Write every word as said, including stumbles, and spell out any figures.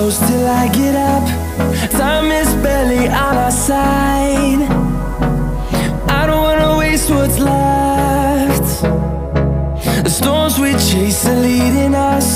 close till I get up. Time is barely on our side. I don't wanna waste what's left. The storms we chase are leading us.